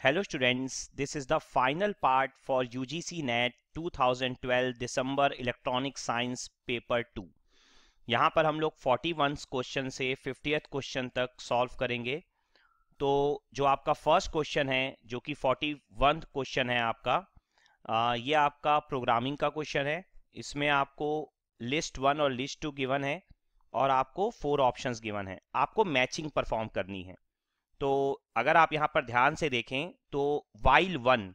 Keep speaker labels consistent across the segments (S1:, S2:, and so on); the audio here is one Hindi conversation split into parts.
S1: Hello students, this is the final part for UGC NET 2012 December electronic science paper 2। यहाँ पर हम लोग 41 क्वेश्चन से 50th क्वेश्चन तक सॉल्व करेंगे। तो जो आपका फर्स्ट क्वेश्चन है, जो कि 41 क्वेश्चन है आपका, ये आपका प्रोग्रामिंग का क्वेश्चन है। इसमें आपको लिस्ट 1 और लिस्ट 2 गिवन है और आपको 4 ऑप्शंस गिवन है। आपको मैचिंग परफॉर्म करनी है। तो अगर आप यहाँ पर ध्यान से देखें तो वाइल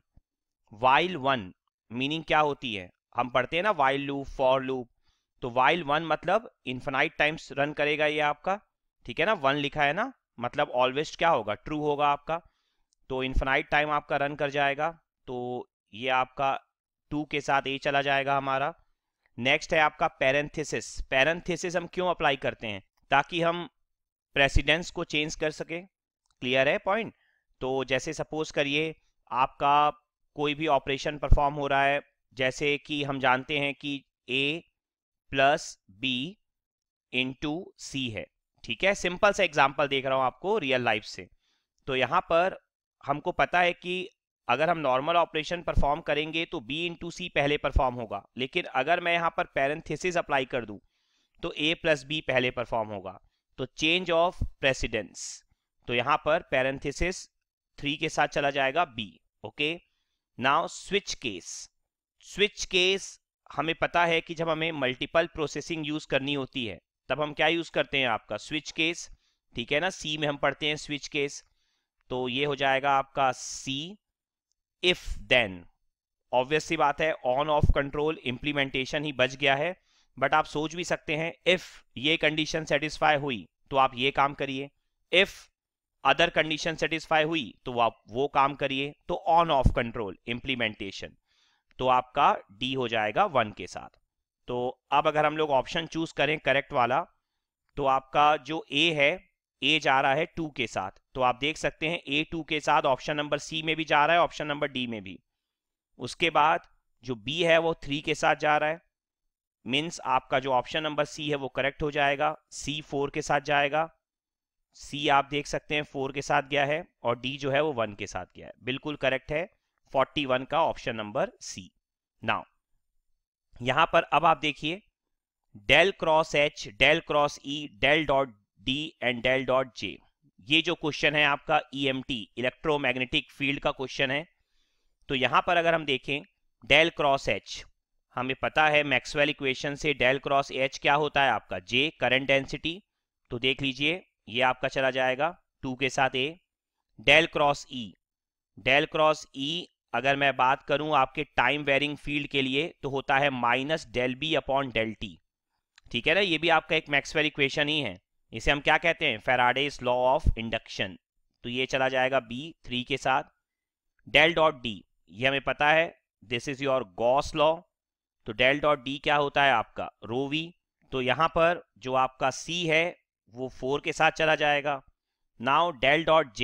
S1: वन मीनिंग क्या होती है, हम पढ़ते हैं ना वाइल लूप, फॉर लूप। तो वाइल वन मतलब इन्फिनाइट टाइम्स रन करेगा ये आपका, ठीक है ना। 1 लिखा है ना, मतलब ऑलवेज क्या होगा, ट्रू होगा आपका। तो इन्फिनाइट टाइम आपका रन कर जाएगा। तो ये आपका 2 के साथ ए चला जाएगा हमारा। नेक्स्ट है आपका पैरेंथेसिस हम क्यों अप्लाई करते हैं, ताकि हम प्रेसिडेंस को चेंज कर सके। क्लियर है पॉइंट। तो जैसे सपोज करिए आपका कोई भी ऑपरेशन परफॉर्म हो रहा है, जैसे कि हम जानते हैं कि a plus B into C है, ठीक है। सिंपल सा एग्जांपल देख रहा हूं आपको रियल लाइफ से। तो यहां पर हमको पता है कि अगर हम नॉर्मल ऑपरेशन परफॉर्म करेंगे तो b इंटू सी पहले परफॉर्म होगा, लेकिन अगर मैं यहां पर पैरेंथेसिस अप्लाई कर दूं तो a प्लस बी पहले परफॉर्म होगा। तो चेंज ऑफ प्रेसिडेंस, तो यहां पर पैरेंथेसिस 3 के साथ चला जाएगा b। Okay, now switch case हमें पता है कि जब हमें मल्टीपल प्रोसेसिंग यूज करनी होती है तब हम क्या यूज करते हैं, आपका स्विच केस, ठीक है ना। सी में हम पढ़ते हैं स्विच केस। तो ये हो जाएगा आपका सी। इफ देन, ऑब्वियस सी बात है, ऑन ऑफ कंट्रोल इम्प्लीमेंटेशन ही बच गया है। बट आप सोच भी सकते हैं इफ ये कंडीशन सेटिस्फाई हुई तो आप ये काम करिए, इफ अदर कंडीशन सेटिस्फाई हुई तो आप वो काम करिए। तो ऑन ऑफ कंट्रोल इम्प्लीमेंटेशन, तो आपका डी हो जाएगा 1 के साथ। तो अब अगर हम लोग ऑप्शन चूज करें करेक्ट वाला, तो आपका जो ए है, ए जा रहा है 2 के साथ। तो आप देख सकते हैं ए 2 के साथ ऑप्शन नंबर सी में भी जा रहा है, ऑप्शन नंबर डी में भी। उसके बाद जो बी है वो 3 के साथ जा रहा है, मीन्स आपका जो ऑप्शन नंबर सी है वो करेक्ट हो जाएगा। सी 4 के साथ जाएगा, सी आप देख सकते हैं 4 के साथ गया है, और डी जो है वो 1 के साथ गया है। बिल्कुल करेक्ट है 41 का ऑप्शन नंबर सी। नाउ यहां पर अब आप देखिए del cross H, del cross E, del dot D and del dot J. ये जो क्वेश्चन है आपका ईएमटी इलेक्ट्रोमैग्नेटिक फील्ड का क्वेश्चन है। तो यहां पर अगर हम देखें डेल क्रॉस एच, हमें पता है मैक्सवेल इक्वेशन से डेल क्रॉस एच क्या होता है आपका, जे करंट डेंसिटी। तो देख लीजिए ये आपका चला जाएगा 2 के साथ ए। डेल क्रॉस ई अगर मैं बात करूं आपके टाइम वेरिंग फील्ड के लिए तो होता है minus del B upon del T, ठीक है ना। ये भी आपका एक मैक्सवेल इक्वेशन ही है। इसे हम क्या कहते हैं, फैराडेज लॉ ऑफ इंडक्शन। तो ये चला जाएगा बी 3 के साथ। डेल डॉट डी, ये हमें पता है, this is your Gauss law. तो डेल डॉट डी क्या होता है आपका, रो वी। तो यहां पर जो आपका सी है वो 4 के साथ चला जाएगा। नाउ डेल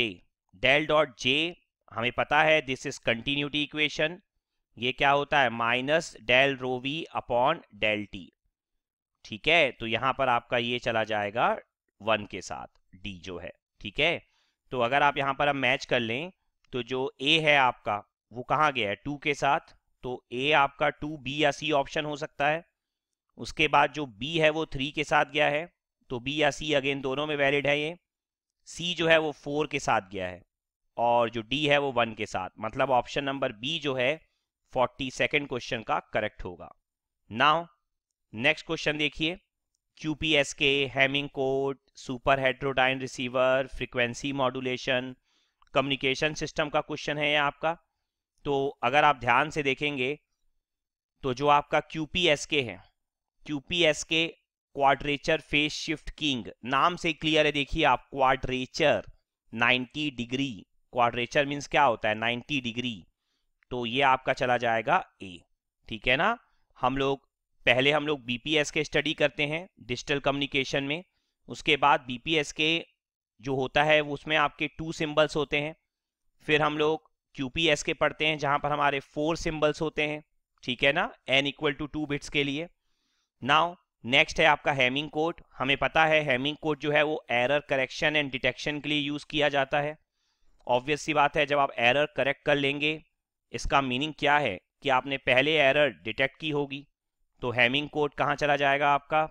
S1: डॉट जे हमें पता है दिस इज कंटिन्यूटी इक्वेशन। ये क्या होता है, minus del rho V upon del T, ठीक है। तो यहां पर आपका ये चला जाएगा 1 के साथ, डी जो है, ठीक है। तो अगर आप यहां पर हम मैच कर लें तो जो ए है आपका वो कहाँ गया है, 2 के साथ। तो ए आपका 2, बी या सी ऑप्शन हो सकता है। उसके बाद जो बी है वो 3 के साथ गया है, तो बी या सी अगेन दोनों में वैलिड है ये। सी जो है वो 4 के साथ गया है, और जो डी है वो 1 के साथ। मतलब ऑप्शन नंबर बी जो है 42nd क्वेश्चन का करेक्ट होगा। नाउ नेक्स्ट क्वेश्चन देखिए, QPSK, Hamming code, super heterodyne receiver, frequency modulation, communication system का क्वेश्चन है ये आपका। तो अगर आप ध्यान से देखेंगे तो जो आपका QPSK है, QPSK quadrature phase shift keying, नाम से क्लियर है। देखिए आप, क्वाड्रेचर 90 डिग्री, क्वाड्रेचर मीन्स क्या होता है, 90 डिग्री। तो ये आपका चला जाएगा ए, ठीक है ना। हम लोग BPSK स्टडी करते हैं डिजिटल कम्युनिकेशन में। उसके बाद BPSK जो होता है उसमें आपके 2 सिंबल्स होते हैं। फिर हम लोग QPSK पढ़ते हैं जहां पर हमारे 4 सिंबल्स होते हैं, ठीक है ना, n = 2 बिट्स के लिए। नाउ नेक्स्ट है आपका हैमिंग कोड। हमें पता है हैमिंग कोड जो है वो एरर करेक्शन एंड डिटेक्शन के लिए यूज किया जाता है। ऑब्वियस सी बात है, जब आप एरर करेक्ट कर लेंगे, इसका मीनिंग क्या है कि आपने पहले एरर डिटेक्ट की होगी, तो हैमिंग कोड कहाँ चला जाएगा आपका,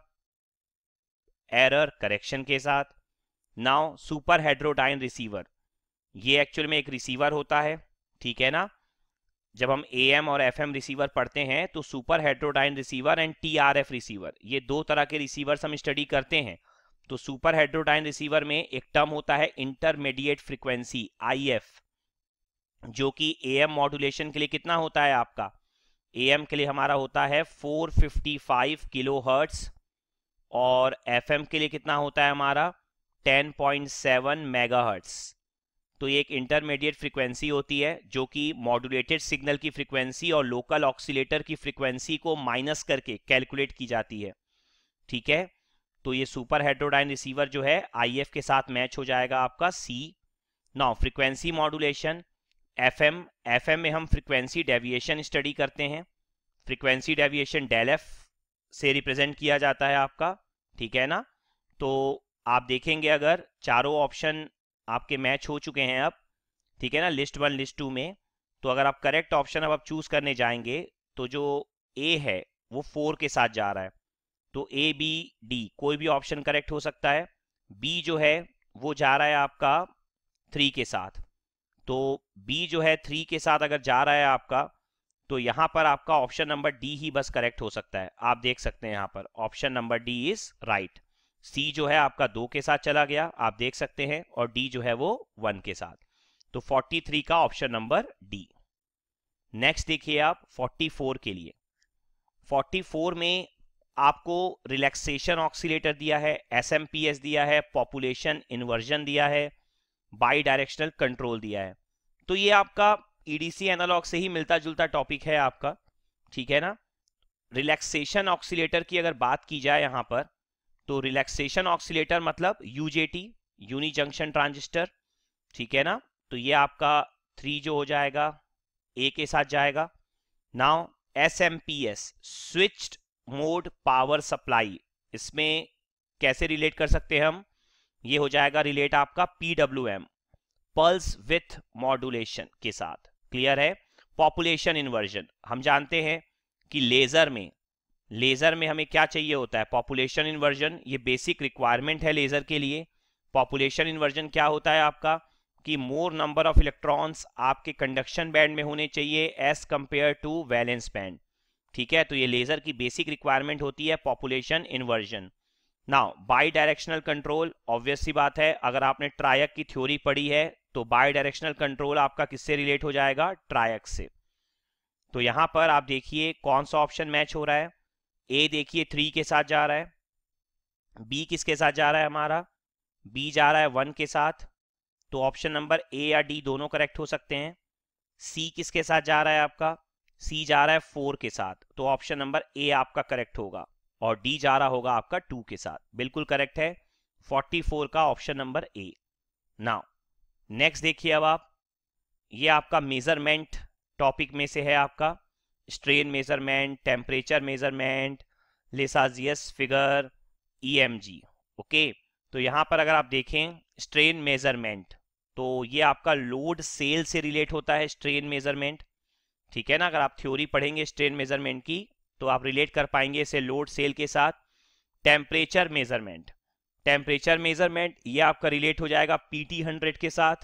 S1: एरर करेक्शन के साथ। नाउ सुपर हेड्रोडाइन रिसीवर, ये एक्चुअल में एक रिसीवर होता है, ठीक है ना। जब हम AM और FM रिसीवर पढ़ते हैं तो super heterodyne receiver and TRF receiver, ये दो तरह के रिसीवर्स हम स्टडी करते हैं। तो सुपर हेड्रोडाइन रिसीवर में एक टर्म होता है इंटरमीडिएट फ्रीक्वेंसी IF, जो कि AM मॉड्यूलेशन के लिए कितना होता है आपका, AM के लिए हमारा होता है 455 किलोहर्ट्ज, और FM के लिए कितना होता है हमारा 10.7 मेगाहर्ट्ज। तो ये एक इंटरमीडिएट फ्रीक्वेंसी होती है जो कि मॉड्यूलेटेड सिग्नल की फ्रीक्वेंसी और लोकल ऑक्सीलेटर की फ्रीक्वेंसी को माइनस करके कैलकुलेट की जाती है, ठीक है। तो ये सुपर हेड्रोडाइन रिसीवर जो है IF के साथ मैच हो जाएगा आपका C। Now frequency modulation FM में हम फ्रीक्वेंसी डेविएशन स्टडी करते हैं, फ्रीक्वेंसी डेविएशन डेल F से रिप्रेजेंट किया जाता है आपका, ठीक है ना। तो आप देखेंगे अगर चारों ऑप्शन आपके मैच हो चुके हैं अब, ठीक है ना, लिस्ट 1 लिस्ट 2 में, तो अगर आप करेक्ट ऑप्शन अब आप चूज करने जाएंगे तो जो A है वो 4 के साथ जा रहा है, तो A B D कोई भी ऑप्शन करेक्ट हो सकता है। B जो है वो जा रहा है आपका 3 के साथ, तो B जो है 3 के साथ अगर जा रहा है आपका, तो यहाँ पर आपका ऑप्शन नंबर D ही बस करेक्ट हो सकता है। आप देख सकते हैं यहाँ पर option number D is right. C जो है आपका 2 के साथ चला गया, आप देख सकते हैं, और D जो है वो 1 के साथ, तो 43 का ऑप्शन नंबर D। नेक्स्ट देखिए आप 44 के लिए, 44 में आपको रिलैक्सेशन ऑक्सीलेटर दिया है, SMPS दिया है, पॉपुलेशन इन्वर्जन दिया है, बाई डायरेक्शनल कंट्रोल दिया है। तो ये आपका EDC एनालॉग से ही मिलता जुलता टॉपिक है आपका, ठीक है ना। रिलैक्सेशन ऑक्सीलेटर की अगर बात की जाए यहाँ पर, तो रिलैक्सेशन ऑक्सीलेटर मतलब UJT, यूनि जंक्शन ट्रांजिस्टर, ठीक है ना। तो ये आपका 3 जो हो जाएगा A के साथ जाएगा। Now SMPS switched mode power supply, इसमें कैसे रिलेट कर सकते हैं हम, ये हो जाएगा रिलेट आपका PWM पल्स विथ मॉड्यूलेशन के साथ, क्लियर है। पॉपुलेशन इन्वर्जन, हम जानते हैं कि लेजर में हमें क्या चाहिए होता है, पॉपुलेशन इन्वर्जन, ये बेसिक रिक्वायरमेंट है लेजर के लिए। पॉपुलेशन इन्वर्जन क्या होता है आपका, कि मोर नंबर ऑफ इलेक्ट्रॉन्स आपके कंडक्शन बैंड में होने चाहिए as compare to valence band, ठीक है। तो ये लेजर की बेसिक रिक्वायरमेंट होती है population inversion. Now bidirectional control, obvious सी बात है, अगर आपने ट्रायक की थ्योरी पढ़ी है तो बाई डायरेक्शनल कंट्रोल आपका किससे रिलेट हो जाएगा, ट्रायक से। तो यहां पर आप देखिए कौन सा ऑप्शन मैच हो रहा है, A देखिए 3 के साथ जा रहा है, B किसके साथ जा रहा है हमारा, B जा रहा है 1 के साथ, तो ऑप्शन नंबर A या D दोनों करेक्ट हो सकते हैं। C किसके साथ जा रहा है आपका, C जा रहा है 4 के साथ, तो ऑप्शन नंबर A आपका करेक्ट होगा, और D जा रहा होगा आपका 2 के साथ, बिल्कुल करेक्ट है 44 का option number A। Now next देखिए अब आप, ये आपका मेजरमेंट टॉपिक में से है आपका, strain measurement, temperature measurement, Lissajous figure, EMG, okay. तो यहां पर अगर आप देखें स्ट्रेन मेजरमेंट, तो ये आपका लोड सेल से रिलेट होता है स्ट्रेन मेजरमेंट, ठीक है ना। अगर आप थ्योरी पढ़ेंगे स्ट्रेन मेजरमेंट की तो आप रिलेट कर पाएंगे इसे लोड सेल के साथ। टेम्परेचर मेजरमेंट ये आपका रिलेट हो जाएगा PT100 के साथ।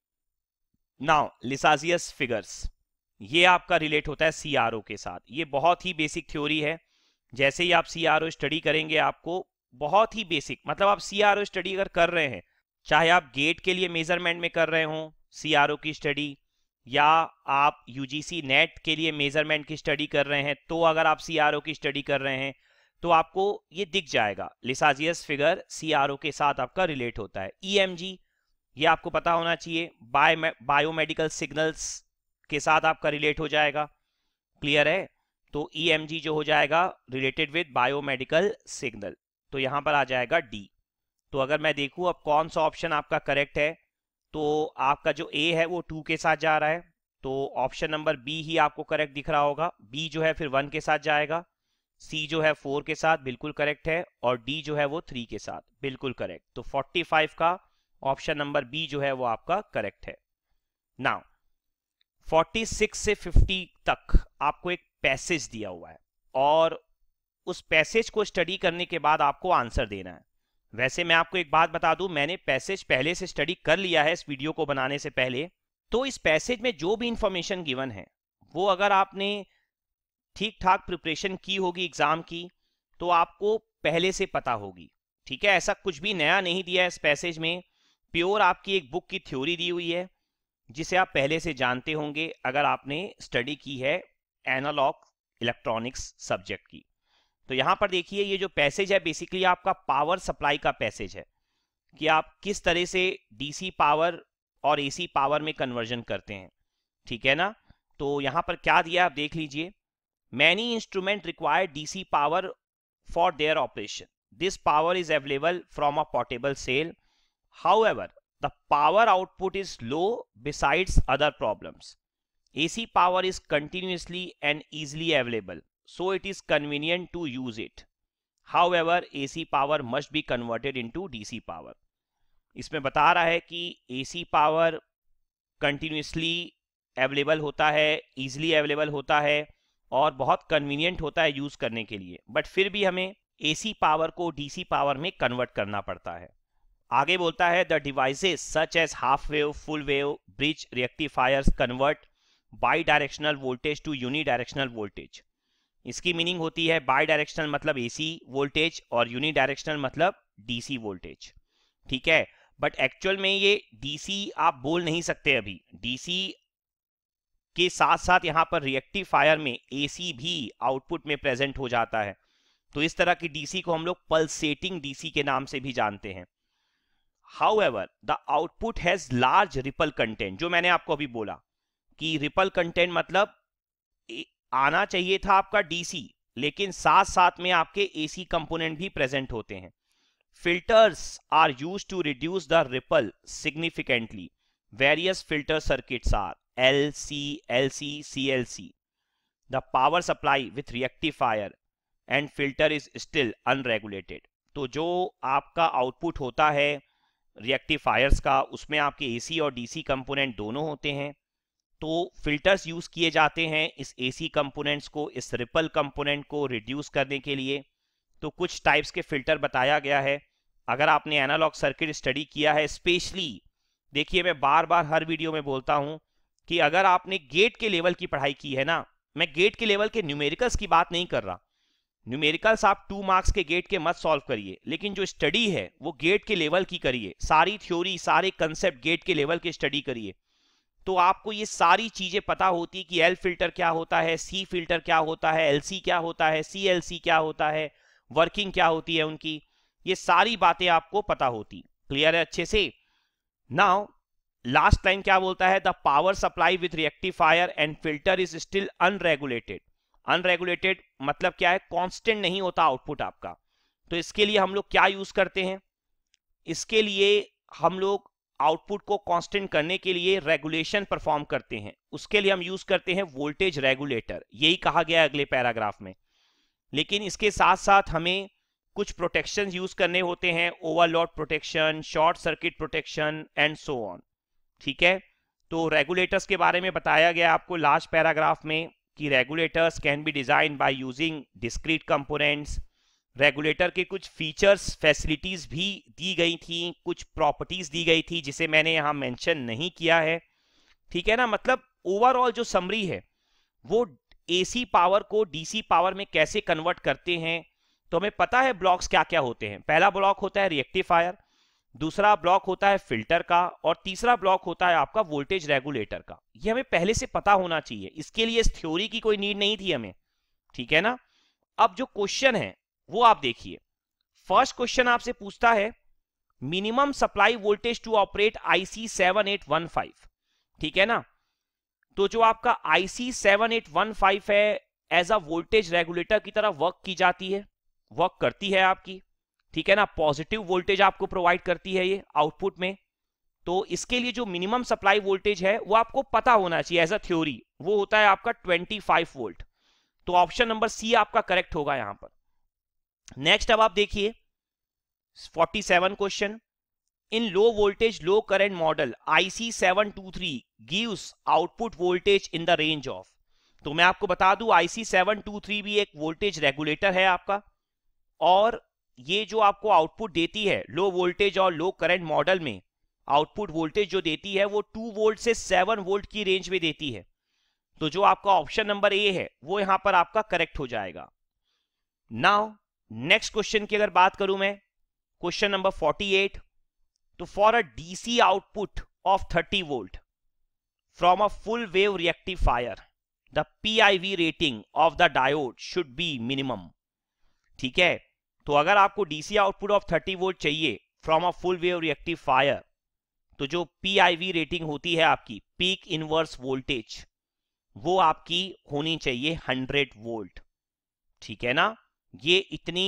S1: नाउ लिसाजियस फिगर्स, ये आपका रिलेट होता है CRO के साथ। ये बहुत ही बेसिक थ्योरी है, जैसे ही आप CRO स्टडी करेंगे आपको बहुत ही बेसिक, मतलब आप CRO स्टडी अगर कर रहे हैं, चाहे आप गेट के लिए मेजरमेंट में कर रहे हो CRO की स्टडी, या आप UGC नेट के लिए मेजरमेंट की स्टडी कर रहे हैं, तो अगर आप CRO की स्टडी कर रहे हैं तो आपको ये दिख जाएगा लिसाजियस फिगर CRO के साथ आपका रिलेट होता है। EMG, ये आपको पता होना चाहिए, बायोमेडिकल सिग्नल्स के साथ आपका रिलेट हो जाएगा, क्लियर है। तो EMG जो हो जाएगा रिलेटेड विद बायोमेडिकल सिग्नल, तो यहां पर आ जाएगा D। तो अगर मैं देखूं अब कौन सा ऑप्शन आपका करेक्ट है, तो आपका जो A है वो 2 के साथ जा रहा है, तो ऑप्शन नंबर B ही आपको करेक्ट दिख रहा होगा। B जो है फिर 1 के साथ जाएगा, C जो है 4 के साथ बिल्कुल करेक्ट है, और D जो है वो 3 के साथ बिल्कुल करेक्ट। तो 45 का ऑप्शन नंबर B जो है वो आपका करेक्ट है। नाउ 46 से 50 तक आपको एक पैसेज दिया हुआ है और उस पैसेज को स्टडी करने के बाद आपको आंसर देना है। वैसे मैं आपको एक बात बता दूं, मैंने पैसेज पहले से स्टडी कर लिया है इस वीडियो को बनाने से पहले। तो इस पैसेज में जो भी इंफॉर्मेशन गिवन है वो अगर आपने ठीक ठाक प्रिपरेशन की होगी एग्जाम की तो आपको पहले से पता होगी। ठीक है, ऐसा कुछ भी नया नहीं दिया है इस पैसेज में, प्योर आपकी एक बुक की थ्योरी दी हुई है जिसे आप पहले से जानते होंगे अगर आपने स्टडी की है एनालॉग इलेक्ट्रॉनिक्स सब्जेक्ट की। तो यहां पर देखिए ये जो पैसेज है बेसिकली आपका पावर सप्लाई का पैसेज है कि आप किस तरह से डीसी पावर और एसी पावर में कन्वर्जन करते हैं। ठीक है ना, तो यहां पर क्या दिया आप देख लीजिए। Many instrument require DC power for their operation, this power is available from a portable cell, however the power output is low besides other problems, AC power is continuously and easily available, so it is convenient to use it. However, AC power must be converted into DC power. इसमें बता रहा है कि AC पावर कंटिन्यूसली अवेलेबल होता है, इजीली अवेलेबल होता है और बहुत कन्वीनियंट होता है यूज करने के लिए, बट फिर भी हमें AC पावर को DC पावर में कन्वर्ट करना पड़ता है। आगे बोलता है the devices such as half wave, full wave, bridge rectifiers convert bidirectional voltage to unidirectional voltage. इसकी मीनिंग होती है बाई डायरेक्शनल मतलब एसी वोल्टेज और यूनी डायरेक्शनल मतलब डीसी वोल्टेज। ठीक है, बट एक्चुअल में ये डीसी आप बोल नहीं सकते अभी, डीसी के साथ साथ यहां पर रिएक्टिफायर में एसी भी आउटपुट में प्रेजेंट हो जाता है। तो इस तरह की डीसी को हम लोग पल्सेटिंग डीसी के नाम से भी जानते हैं। However the output has large ripple content, जो मैंने आपको अभी बोला कि रिपल कंटेंट मतलब आना चाहिए था आपका डीसी लेकिन साथ साथ में आपके एसी कंपोनेंट भी प्रेजेंट होते हैं। Filters are used to reduce the ripple significantly, various filter circuits are LC, LC, CLC. The power supply with rectifier and filter is still unregulated. तो जो आपका आउटपुट होता है रिएक्टिफायर्स का उसमें आपके एसी और डीसी कंपोनेंट दोनों होते हैं। तो फिल्टर्स यूज किए जाते हैं इस एसी कंपोनेंट्स को, इस रिपल कंपोनेंट को रिड्यूस करने के लिए। तो कुछ टाइप्स के फिल्टर बताया गया है। अगर आपने एनालॉग सर्किट स्टडी किया है, स्पेशली देखिए मैं बार बार हर वीडियो में बोलता हूं कि अगर आपने गेट के लेवल की पढ़ाई की है ना, मैं गेट के लेवल के न्यूमेरिकल्स की बात नहीं कर रहा, न्यूमेरिकल्स आप 2 मार्क्स के गेट के मत सॉल्व करिए, लेकिन जो स्टडी है वो गेट के लेवल की करिए, सारी थ्योरी सारे कंसेप्ट गेट के लेवल के स्टडी करिए। तो आपको ये सारी चीजें पता होती कि एल फिल्टर क्या होता है, सी फिल्टर क्या होता है, एलसी क्या होता है, सीएलसी क्या होता है, वर्किंग क्या होती है उनकी, ये सारी बातें आपको पता होती। क्लियर है अच्छे से? नाउ लास्ट लाइन क्या बोलता है, the power supply with rectifier and filter is still unregulated. Unregulated मतलब क्या है, कांस्टेंट नहीं होता आउटपुट आपका। तो इसके लिए हम लोग क्या यूज करते हैं, इसके लिए हम लोग आउटपुट को कांस्टेंट करने के लिए रेगुलेशन परफॉर्म करते हैं। उसके लिए हम यूज करते हैं वोल्टेज रेगुलेटर, यही कहा गया है अगले पैराग्राफ में। लेकिन इसके साथ साथ हमें कुछ प्रोटेक्शन यूज करने होते हैं, overload protection, short circuit protection and so on. ठीक है, तो रेगुलेटर्स के बारे में बताया गया आपको लास्ट पैराग्राफ में कि regulators can be design by using discrete components. Regulator के कुछ फीचर्स फैसिलिटीज भी दी गई थी, कुछ प्रॉपर्टीज दी गई थी जिसे मैंने यहां मेंशन नहीं किया है। ठीक है ना, मतलब ओवरऑल जो समरी है वो एसी पावर को डीसी पावर में कैसे कन्वर्ट करते हैं। तो हमें पता है ब्लॉक्स क्या क्या होते हैं। पहला ब्लॉक होता है रिएक्टिफायर, दूसरा ब्लॉक होता है फिल्टर का और तीसरा ब्लॉक होता है आपका वोल्टेज रेगुलेटर का। ये हमें पहले से पता होना चाहिए, इसके लिए इस थ्योरी की कोई नीड नहीं थी हमें। ठीक है ना, अब जो क्वेश्चन है वो आप देखिए। फर्स्ट क्वेश्चन आपसे पूछता है minimum supply voltage to operate IC 7815। ठीक है ना, तो जो आपका IC 7815 है एज अ वोल्टेज रेगुलेटर की तरह वर्क की जाती है, वर्क करती है आपकी। ठीक है ना, पॉजिटिव वोल्टेज आपको प्रोवाइड करती है ये आउटपुट में। तो इसके लिए जो मिनिमम सप्लाई वोल्टेज है वो आपको पता होना चाहिए एज अ थ्योरी, वो होता है आपका 25 वोल्ट। तो ऑप्शन नंबर सी आपका करेक्ट होगा यहां पर। नेक्स्ट अब आप देखिए 47 question, in low voltage low current model IC723 gives output voltage in the range of, तो मैं आपको बता दूं IC723 भी एक वोल्टेज रेगुलेटर है आपका, और ये जो आपको आउटपुट देती है लो वोल्टेज और लो करंट मॉडल में, आउटपुट वोल्टेज जो देती है वो 2 वोल्ट से 7 वोल्ट की रेंज में देती है। तो जो आपका ऑप्शन नंबर ए है वो यहां पर आपका करेक्ट हो जाएगा। नाउ नेक्स्ट क्वेश्चन की अगर बात करूं मैं, क्वेश्चन नंबर 48, तो for a DC output of 30 volt from a full wave rectifier the PIV rating of the diode should be minimum. ठीक है, तो अगर आपको डीसी आउटपुट ऑफ 30 वोल्ट चाहिए from a full wave rectifier, तो जो PIV रेटिंग होती है आपकी पीक इनवर्स वोल्टेज, वो आपकी होनी चाहिए 100 वोल्ट। ठीक है ना, ये इतनी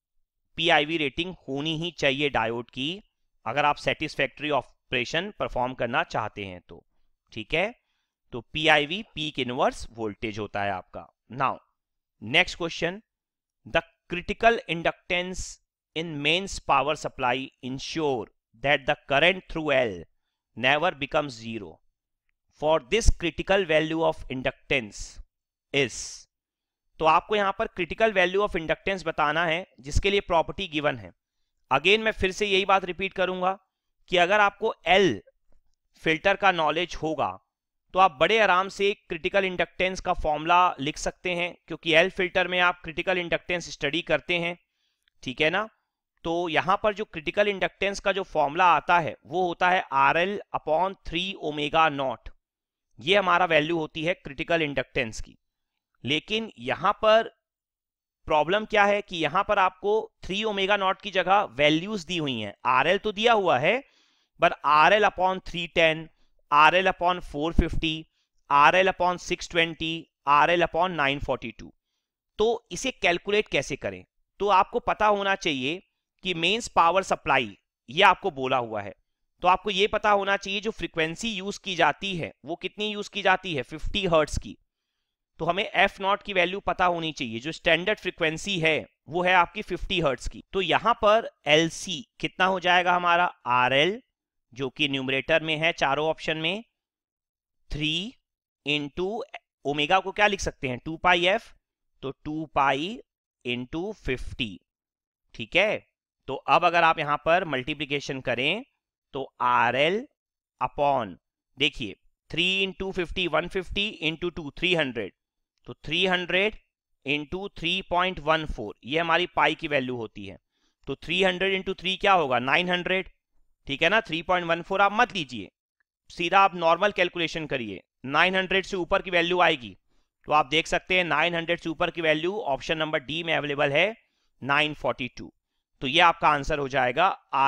S1: PIV रेटिंग होनी ही चाहिए डायोड की अगर आप सेटिस्फैक्टरी ऑपरेशन परफॉर्म करना चाहते हैं तो। ठीक है, तो PIV पीक इनवर्स वोल्टेज होता है आपका। Now next question, the critical inductance in mains power supply ensure that the current through L never becomes zero. For this critical value of inductance is, तो आपको यहां पर क्रिटिकल वैल्यू ऑफ इंडक्टेंस बताना है जिसके लिए प्रॉपर्टी गिवन है। अगेन मैं फिर से यही बात रिपीट करूंगा कि अगर आपको L फिल्टर का नॉलेज होगा तो आप बड़े आराम से क्रिटिकल इंडक्टेंस का फॉर्मूला लिख सकते हैं, क्योंकि L फिल्टर में आप क्रिटिकल इंडक्टेंस स्टडी करते हैं। ठीक है ना, तो यहां पर जो क्रिटिकल इंडक्टेंस का जो फॉर्मूला आता है वो होता है RL/3 ओमेगा नॉट। ये हमारा वैल्यू होती है क्रिटिकल इंडक्टेंस की। लेकिन यहां पर प्रॉब्लम क्या है कि यहां पर आपको 3 ओमेगा नॉट की जगह वैल्यूज दी हुई हैं। RL तो दिया हुआ है, but RL/310, RL/450, RL/620, RL/942। तो इसे कैलकुलेट कैसे करें, तो आपको पता होना चाहिए कि मेंस पावर सप्लाई ये आपको बोला हुआ है, तो आपको ये पता होना चाहिए जो फ्रीक्वेंसी यूज की जाती है वो कितनी यूज की जाती है, 50 हर्ट्ज की। तो हमें एफ नॉट की वैल्यू पता होनी चाहिए, जो स्टैंडर्ड फ्रीक्वेंसी है वो है आपकी 50 हर्ट्ज की। तो यहां पर LC कितना हो जाएगा हमारा, RL जो कि न्यूमरेटर में है चारों ऑप्शन में, 3 इंटू ओमेगा को क्या लिख सकते हैं 2 पाई f, तो 2 पाई इंटू 50। ठीक है, तो अब अगर आप यहां पर मल्टीप्लीकेशन करें तो RL अपॉन, देखिए 3 इंटू 50 150 इंटू 2 300, तो 300 इंटू 3.14 ये हमारी पाई की वैल्यू होती है। तो 300 इंटू 3 क्या होगा 900। ठीक है ना, 3.14 आप मत लीजिए, सीधा आप नॉर्मल कैलकुलेशन करिए, 900 से ऊपर की वैल्यू आएगी तो आप देख सकते हैं 900 से ऊपर की वैल्यू ऑप्शन नंबर डी में अवेलेबल है 942। तो ये आपका आंसर हो जाएगा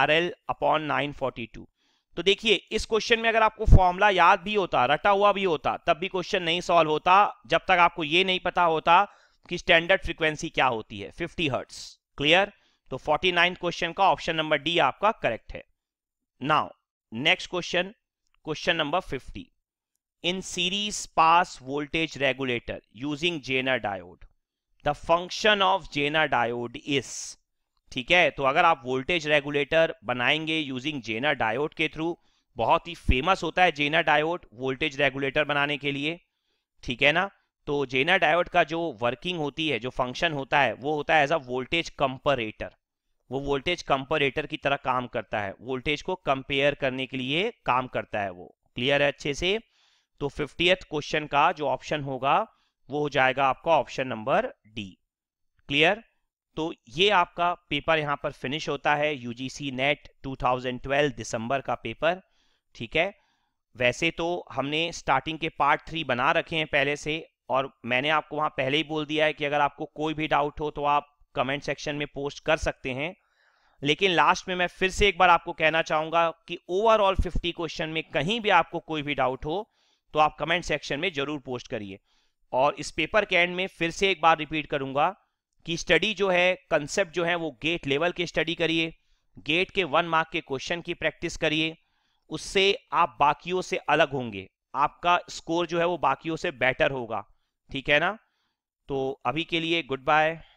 S1: RL/942। तो देखिए इस क्वेश्चन में अगर आपको फॉर्मूला याद भी होता, रटा हुआ भी होता, तब भी क्वेश्चन नहीं सॉल्व होता जब तक आपको ये नहीं पता होता कि स्टैंडर्ड फ्रीक्वेंसी क्या होती है 50 हर्ट्ज। क्लियर, तो 49 क्वेश्चन का ऑप्शन नंबर डी आपका करेक्ट है। Now next question, question number 50, in series pass voltage regulator using zener diode the function of zener diode is. ठीक है, तो अगर आप वोल्टेज रेगुलेटर बनाएंगे यूजिंग जेनर डायोड के थ्रू, बहुत ही फेमस होता है जेनर डायोड वोल्टेज रेगुलेटर बनाने के लिए। ठीक है ना, तो जेनर डायोड का जो वर्किंग होती है, जो फंक्शन होता है वो होता है एज अ वोल्टेज कंपैरेटर। वो वोल्टेज कंपैरेटर की तरह काम करता है, वोल्टेज को कंपेयर करने के लिए काम करता है वो। क्लियर है अच्छे से, तो 50th क्वेश्चन का जो ऑप्शन होगा वो हो जाएगा आपका ऑप्शन नंबर डी। क्लियर, तो ये आपका पेपर यहां पर फिनिश होता है, यूजीसी नेट 2012 दिसंबर का पेपर। ठीक है, वैसे तो हमने स्टार्टिंग के पार्ट 3 बना रखे हैं पहले से, और मैंने आपको वहां पहले ही बोल दिया है कि अगर आपको कोई भी डाउट हो तो आप कमेंट सेक्शन में पोस्ट कर सकते हैं। लेकिन लास्ट में मैं फिर से एक बार आपको कहना चाहूंगा कि ओवरऑल 50 क्वेश्चन में कहीं भी आपको कोई भी डाउट हो तो आप कमेंट सेक्शन में जरूर पोस्ट करिए। और इस पेपर के एंड में फिर से एक बार रिपीट करूंगा कि स्टडी जो है, कंसेप्ट जो है वो गेट लेवल की स्टडी करिए, गेट के 1 मार्क के क्वेश्चन की प्रैक्टिस करिए, उससे आप बाकियों से अलग होंगे, आपका स्कोर जो है वो बाकियों से बेटर होगा। ठीक है ना, तो अभी के लिए गुड बाय।